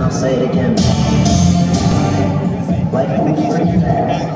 I'll say it again. Life moves pretty fast.